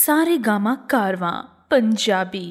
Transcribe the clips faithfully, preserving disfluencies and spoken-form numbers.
सारेगामा कारवां पंजाबी।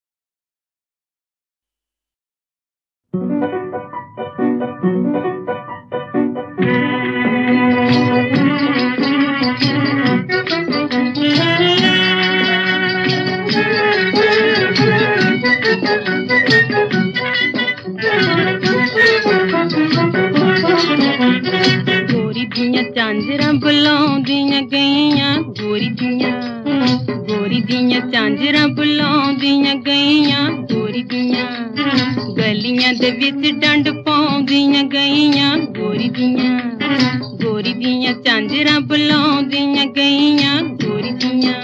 गोरी दियां झांजरां बुलाउंदियां गईयां, गोरी दियां गोरी दियां झांजरां बुलाउंदियां गईयां, गोरी दियां गलियां दे विच डंड पाउंदियां गईयां, गोरी दियां गोरी दियां झांजरां बुलाउंदियां गईयां, गोरी दियां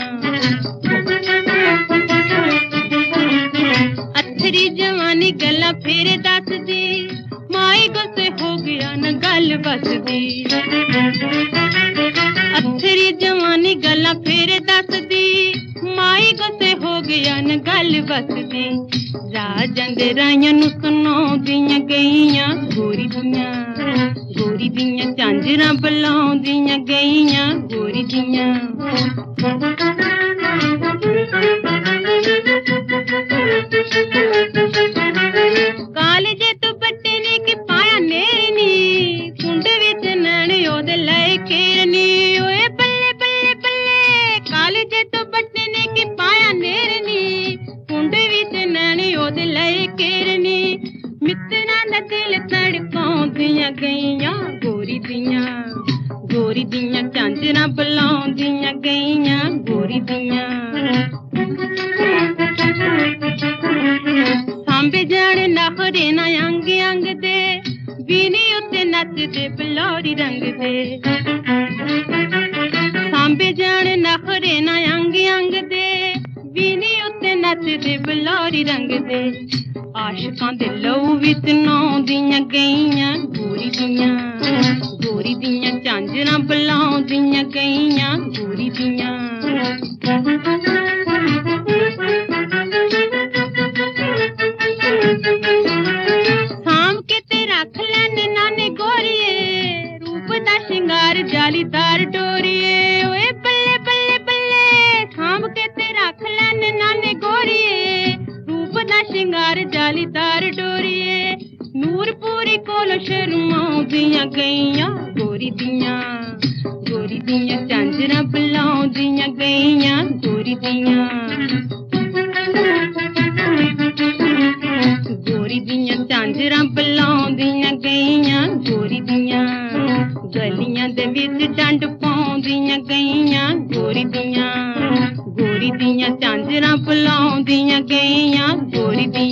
अथरी जवानी गल्लां फेरे दसदी, माई गुस्से हो गया न गल बसदी। अथरी जवानी गल्लां फेरे दसदी, माई गुस्से हो गया न गल बसदी। राजां दे राइयां नूं सुणाउंदियां गईयां, गोरी दियां गोरी दियां झांजरां बुलाउंदियां गईयां, गोरी दियां कालजे तो बट्टे ने कि पाया नेरनी, कुंड विच नैण ओदे लए केरनी। ओए बल्ले बल्ले बल्ले कालजे तो बट्टे ने कि पाया नेरनी, कुंड विच नैण ओदे लए केरनी। मित्तरां दा दिल तड़पाउंदियां गईयां, गोरी दियां गोरी दियां झांजरां बुलाउंदियां गईयां, गोरी दियां सांबे जाने नखरे ना अंग अंग दे, बीनी उत्ते नचदे बलौरी रंग दे। सांबे जाने नखरे ना अंग अंग दे, बीनी उत्ते नचदे बलौरी रंग दे। आशिकां दे लहू विच नौंदियां गईयां, गोरी दियां गोरी दियां झांजरां बुलाउंदियां गईयां, गोरी दियां साम के ते रख लैने नाने गोरिए, रूप दा शिंगार जालीदार डोरिए। ओए बल्ले बल्ले बल्ले साम के ते रख लैने नाने गोरिए, रूप दा शिंगार जालीदार डोरिए। नूरपुरी कोल शर्माउंदियां गईयां, गोरी दियां गोरी दियां झांजरां बुलाउंदियां गईयां, गोरी दियां गोरी दियां झांजरां बुलाउंदियां गईयां, गोरी दियां गलियां दे विच डंड पाउंदियां गईयां, गोरी दियां गोरी दियां झांजरां बुलाउंदियां गईयां, गोरी दियां।